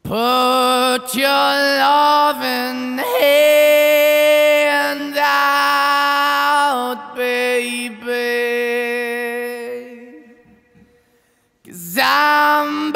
Put your loving hand out, baby, 'cause I'm